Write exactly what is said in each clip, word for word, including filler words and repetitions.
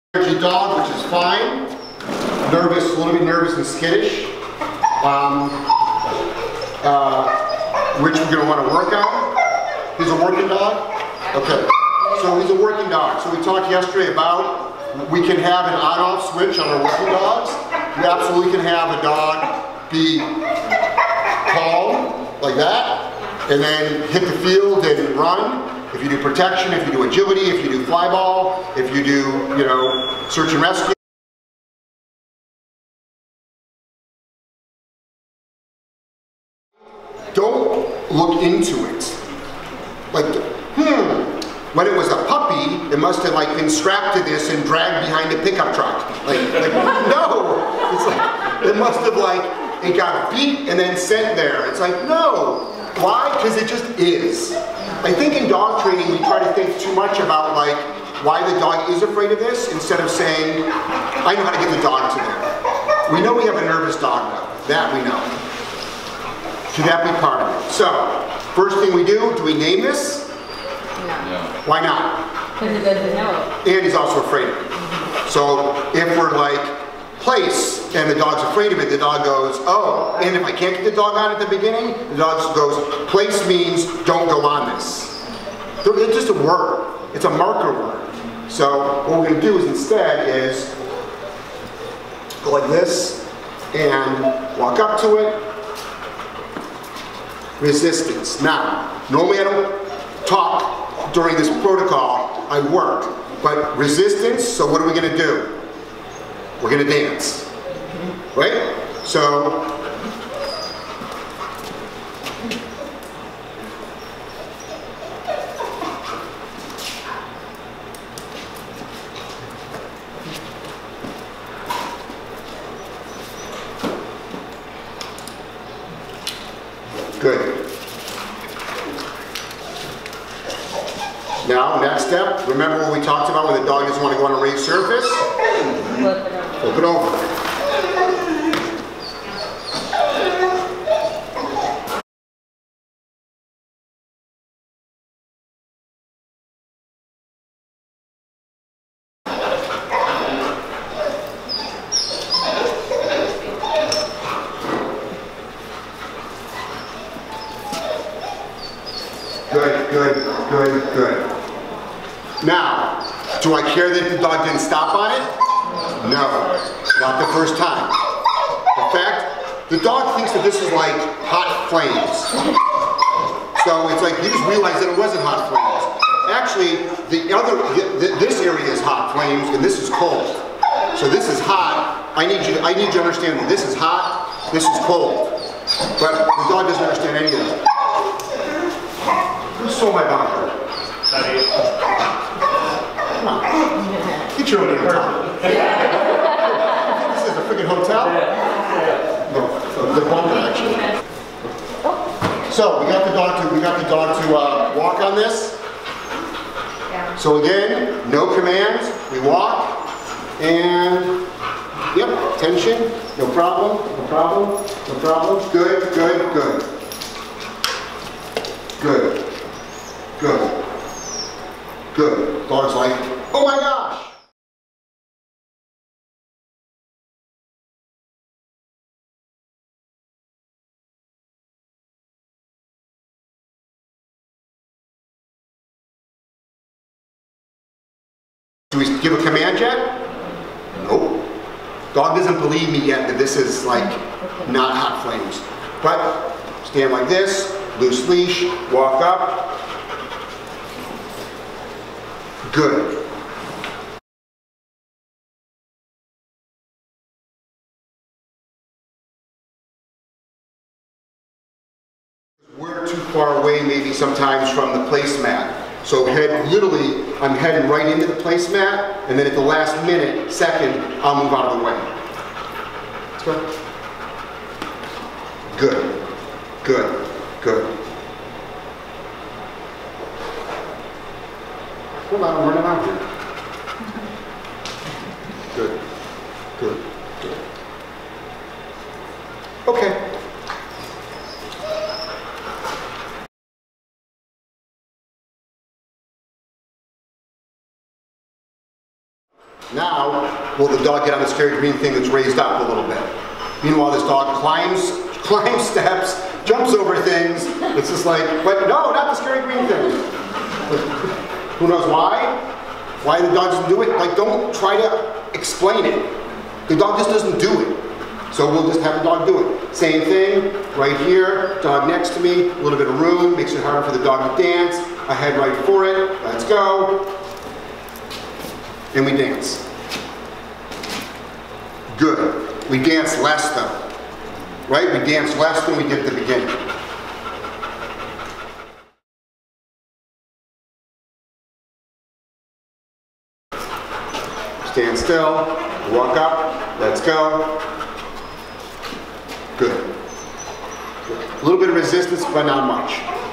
Energy dog, which is fine. Nervous, a little bit nervous and skittish. Um, uh, which we're going to want to work on. He's a working dog? Okay. So he's a working dog. So we talked yesterday about we can have an on-off switch on our working dogs. We absolutely can have a dog be calm, like that, and then hit the field and run. If you do protection, if you do agility, if you do fly ball, if you do, you know, search and rescue. Don't look into it. Like, hmm, when it was a puppy, it must have like been strapped to this and dragged behind a pickup truck. Like, like no, it's like, it must have like, it got beat and then sent there. It's like, no. Why? Because it just is. I think in dog training we try to think too much about like why the dog is afraid of this instead of saying, I know how to get the dog to there. We know we have a nervous dog though. That we know. Should that be part of it? So, first thing we do, do we name this? No. Why not? Because it doesn't know. And he's also afraid of it. Mm-hmm. So if we're like, place, and the dog's afraid of it, the dog goes, oh, and if I can't get the dog on at the beginning, the dog goes, place means don't go on this. It's just a word. It's a marker word. So what we're going to do is instead is go like this and walk up to it. Resistance. Now, normally I don't talk during this protocol, I work. But resistance, so what are we going to do? We're going to dance, right? So, good. Now, next step, remember what we talked about when the dog doesn't want to go on a raised surface? Flip it over. Good, good, good, good. Now, do I care that the dog didn't stop on it? No, not the first time. In fact, the dog thinks that this is like hot flames. So it's like you just realize that it wasn't hot flames. Actually, the other, th this area is hot flames and this is cold. So this is hot. I need you. To, I need you to understand that this is hot. This is cold. But the dog doesn't understand any of it. Who stole my bumper? Come on. Get your own hotel. This is a freaking hotel? No, the bumper actually. So we got the dog to we got the dog to uh, walk on this. So again, no commands. We walk and yep, tension. No problem. No problem. No problem. Good. Good. Good. Good. Good. Good. Dog's like, oh my gosh! Do we give a command yet? Nope. Dog doesn't believe me yet that this is like not hot flames. But stand like this, loose leash, walk up. Good. We're too far away maybe sometimes from the placemat. So head, literally, I'm heading right into the placemat, and then at the last minute, second, I'll move out of the way. Let's go. Good. Good. Good. Hold on, I'm running out here. Good, good, good. Okay. Now, will the dog get on the scary green thing that's raised up a little bit? Meanwhile, this dog climbs, climbs steps, jumps over things. It's just like, but no, not the scary green thing. Who knows why? Why the dog doesn't do it? Like, don't try to explain it. The dog just doesn't do it. So we'll just have the dog do it. Same thing, right here, dog next to me, a little bit of room, makes it harder for the dog to dance. I head right for it, let's go. And we dance. Good. We dance less though. Right? We dance less than we did at the beginning. Stand still, walk up, let's go. Good. Good. A little bit of resistance, but not much.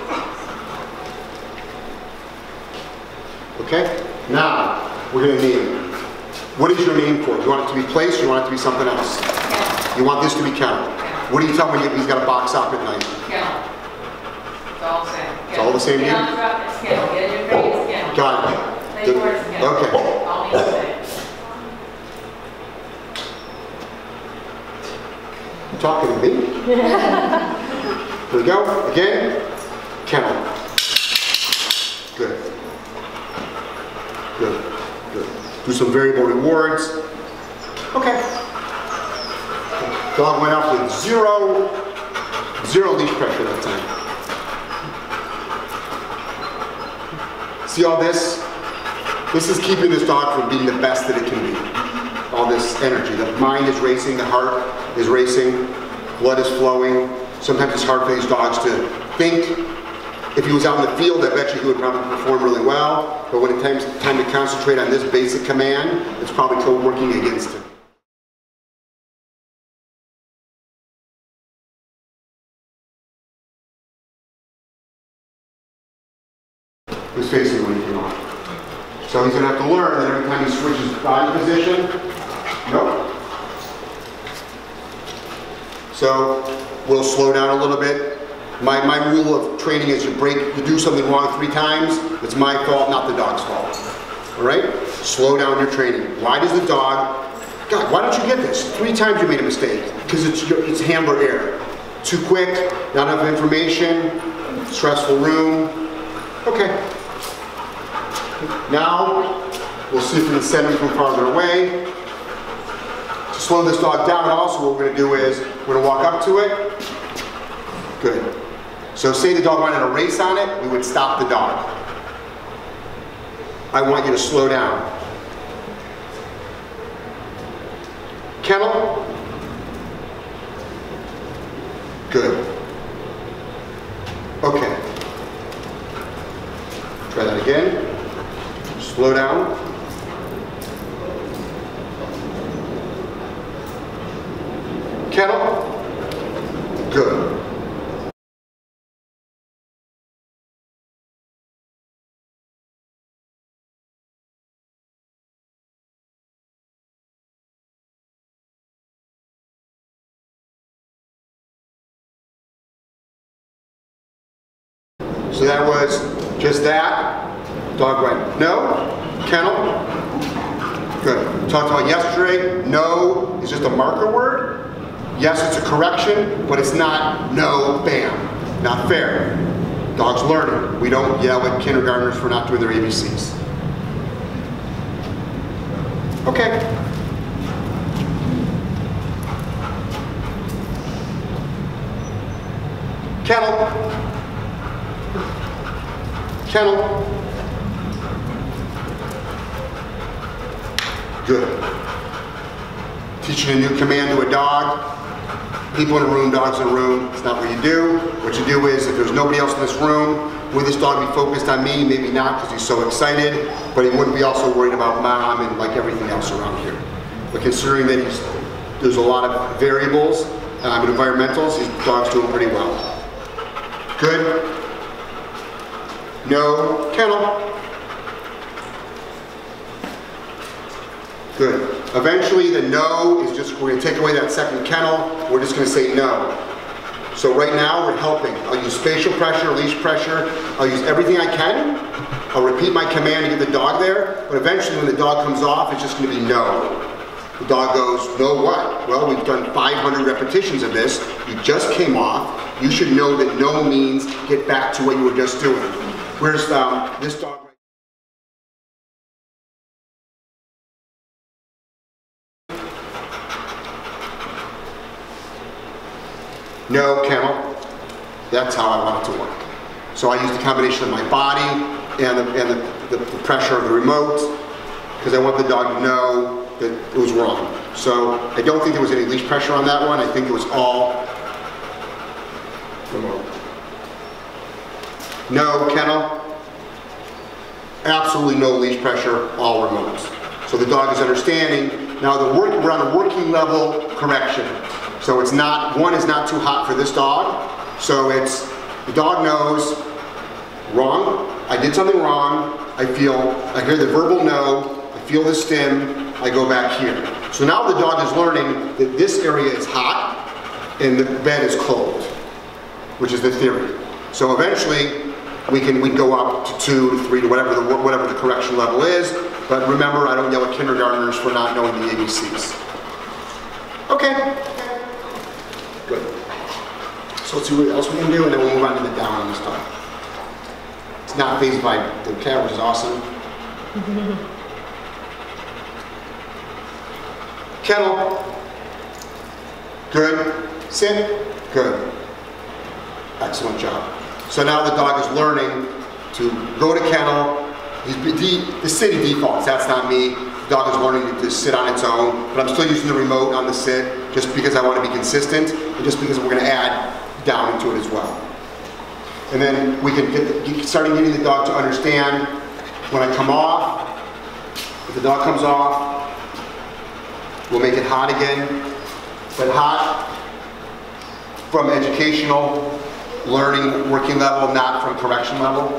Okay? Now, we're going to name it. What is your name for it? You want it to be place or you want it to be something else? You want this to be kennel. What do you tell him when he's got a box up at night? Kennel. It's all the same. It's all the same name? Kennel, drop, it's kennel. Get it, your face, kennel. Got it. Play for it's kennel. Okay. All means the same. You talking to me? Here we go. Again. Kennel. Good. Good. Good. Do some variable rewards. Okay. Dog went up with zero, zero leash pressure that time. See all this? This is keeping this dog from being the best that it can be. All this energy. The mind is racing, the heart is racing, blood is flowing. Sometimes it's hard for these dogs to think. If he was out in the field, I bet you he would probably perform really well. But when it comes time to concentrate on this basic command, it's probably working against him. Who's facing when he came on? So he's going to have to learn that every time he switches body position, nope. So we'll slow down a little bit. My, my rule of training is you break, you do something wrong three times, it's my fault, not the dog's fault. All right? Slow down your training. Why does the dog, God, why don't you get this? Three times you made a mistake. Because it's, it's handler error. Too quick, not enough information, stressful room. Okay. Now, we'll see if we can send him from farther away. To slow this dog down also, what we're going to do is, we're going to walk up to it. Good. So say the dog wanted a race on it, we would stop the dog. I want you to slow down. Kennel. Good. Okay. Try that again. Slow down. Kennel. Good. So that was just that. Dog went, no. Kennel. Good. We talked about yesterday, no is just a marker word. Yes, it's a correction, but it's not no, bam. Not fair. Dog's learning. We don't yell at kindergartners for not doing their A B Cs. Okay. Kennel. Kennel. Good. Teaching a new command to a dog. People in a room, dogs in a room. It's not what you do. What you do is, if there's nobody else in this room, would this dog be focused on me? Maybe not, because he's so excited. But he wouldn't be also worried about mom and like everything else around here. But considering that he's, there's a lot of variables um, and environmentals, these dog's doing pretty well. Good. No. Kennel. Good. Eventually the no is just, we're going to take away that second kennel, we're just going to say no. So right now we're helping. I'll use spatial pressure, leash pressure, I'll use everything I can. I'll repeat my command to get the dog there, but eventually when the dog comes off, it's just going to be no. The dog goes, no what? Well, we've done five hundred repetitions of this. You just came off. You should know that no means get back to what you were just doing. Whereas um, this dog... No, kennel. That's how I want it to work. So I used a combination of my body and the, and the, the, the pressure of the remote, because I want the dog to know that it was wrong. So I don't think there was any leash pressure on that one. I think it was all remote. No, kennel. Absolutely no leash pressure, all remote. So the dog is understanding. Now the work, we're on a working level correction. So it's not, one is not too hot for this dog. So it's, the dog knows, wrong, I did something wrong, I feel, I hear the verbal no, I feel the stim, I go back here. So now the dog is learning that this area is hot and the bed is cold, which is the theory. So eventually we can we go up to two, to three, to whatever the, whatever the correction level is. But remember, I don't yell at kindergartners for not knowing the A B Cs. Okay. Good. So let's see what else we can do, and then we'll move on to the down on this dog. It's not phased by the cat, which is awesome. Kennel. Good. Sit. Good. Excellent job. So now the dog is learning to go to kennel. He's, the sitting defaults, that's not me. The dog is learning to, to sit on its own, but I'm still using the remote on the sit just because I want to be consistent and just because we're going to add down into it as well. And then we can get the, starting getting the dog to understand when I come off, if the dog comes off, we'll make it hot again, but hot from educational, learning, working level, not from correction level.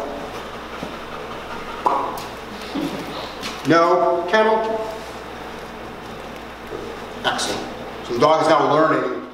No, kennel. Excellent. So the dog is now learning